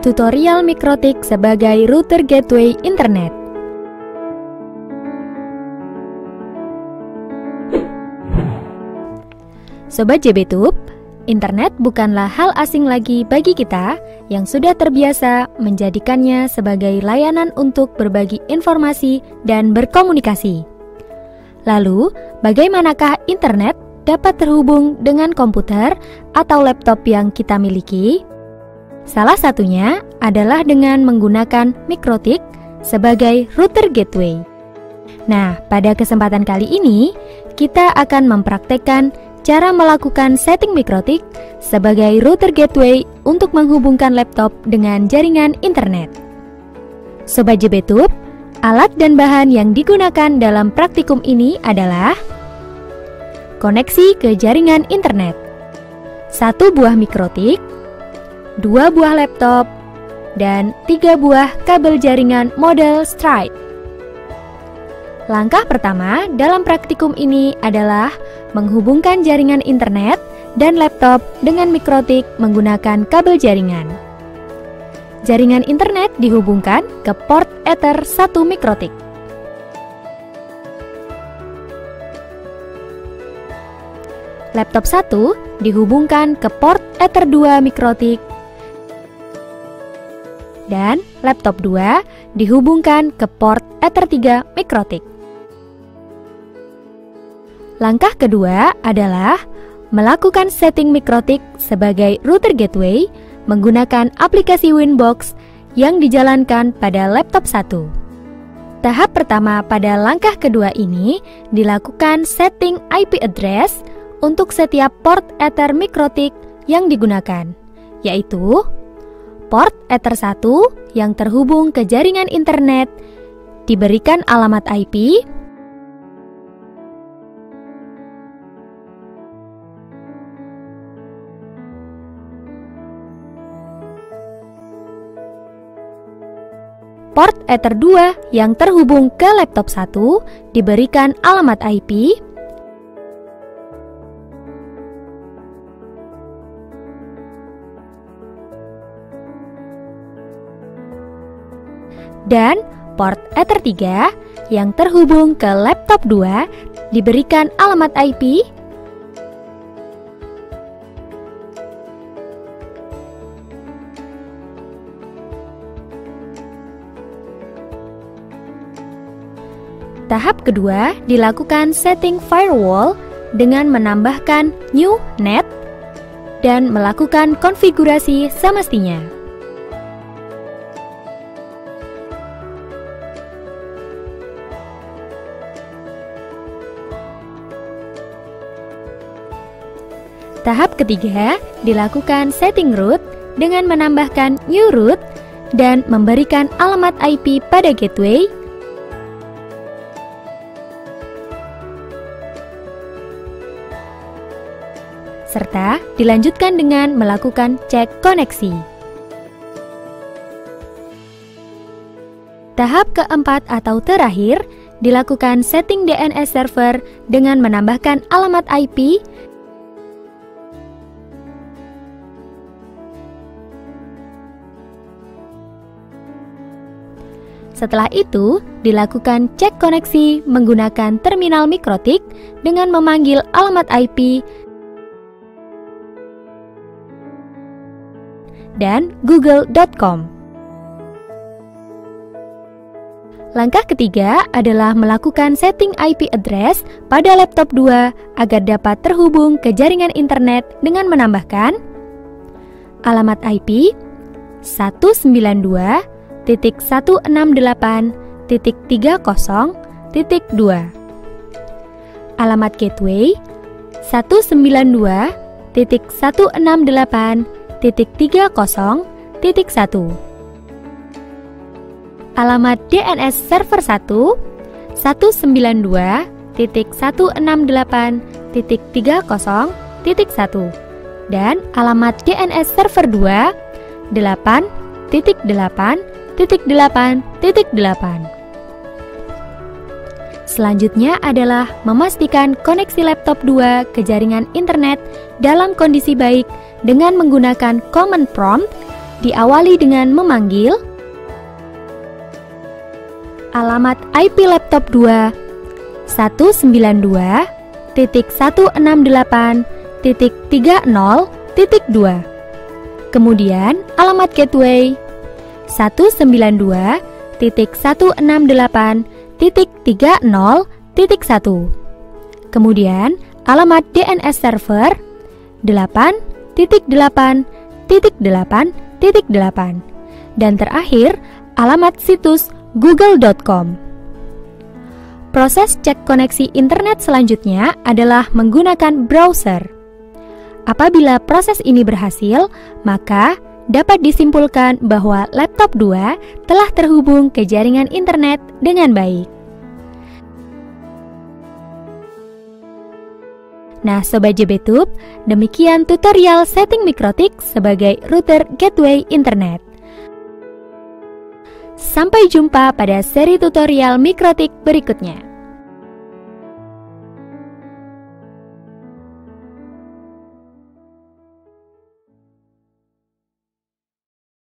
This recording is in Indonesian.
Tutorial Mikrotik sebagai router gateway internet. Sobat JBTube, internet bukanlah hal asing lagi bagi kita yang sudah terbiasa menjadikannya sebagai layanan untuk berbagi informasi dan berkomunikasi. Lalu, bagaimanakah internet dapat terhubung dengan komputer atau laptop yang kita miliki? Salah satunya adalah dengan menggunakan mikrotik sebagai router gateway. Nah, pada kesempatan kali ini, kita akan mempraktekkan cara melakukan setting mikrotik sebagai router gateway untuk menghubungkan laptop dengan jaringan internet. Sobat JBTube, alat dan bahan yang digunakan dalam praktikum ini adalah koneksi ke jaringan internet, 1 buah mikrotik, 2 buah laptop, dan 3 buah kabel jaringan model straight. Langkah pertama dalam praktikum ini adalah menghubungkan jaringan internet dan laptop dengan mikrotik menggunakan kabel jaringan. Jaringan internet dihubungkan ke port Ether 1 mikrotik. Laptop 1 dihubungkan ke port Ether 2 mikrotik. Dan laptop 2 dihubungkan ke port Ether 3 mikrotik. Langkah kedua adalah melakukan setting mikrotik sebagai router gateway menggunakan aplikasi Winbox yang dijalankan pada laptop 1. Tahap pertama pada langkah kedua ini dilakukan setting IP address untuk setiap port Ether mikrotik yang digunakan, yaitu port Ether 1 yang terhubung ke jaringan internet diberikan alamat IP, port Ether 2 yang terhubung ke laptop 1 diberikan alamat IP, dan port Ether 3 yang terhubung ke laptop 2 diberikan alamat IP, tahap kedua dilakukan setting firewall dengan menambahkan new net dan melakukan konfigurasi semestinya. Tahap ketiga dilakukan setting root dengan menambahkan new root dan memberikan alamat IP pada gateway, serta dilanjutkan dengan melakukan cek koneksi. Tahap keempat atau terakhir dilakukan setting DNS server dengan menambahkan alamat IP, setelah itu, dilakukan cek koneksi menggunakan terminal mikrotik dengan memanggil alamat IP dan google.com. Langkah ketiga adalah melakukan setting IP address pada laptop 2 agar dapat terhubung ke jaringan internet dengan menambahkan alamat IP 192.168.30.2, alamat gateway 192.168.30.1, alamat DNS server 1 192.168.30.1, dan alamat DNS server 2 8.8.8.8. Selanjutnya adalah memastikan koneksi laptop 2 ke jaringan internet dalam kondisi baik dengan menggunakan command prompt diawali dengan memanggil alamat IP laptop 2 192.168.30.2. Kemudian alamat gateway 192.168.30.1. Kemudian alamat DNS server 8.8.8.8 dan terakhir alamat situs google.com. Proses cek koneksi internet selanjutnya adalah menggunakan browser. Apabila proses ini berhasil, maka dapat disimpulkan bahwa laptop 2 telah terhubung ke jaringan internet dengan baik. Nah, Sobat JBTube, demikian tutorial setting Mikrotik sebagai router gateway internet. Sampai jumpa pada seri tutorial Mikrotik berikutnya.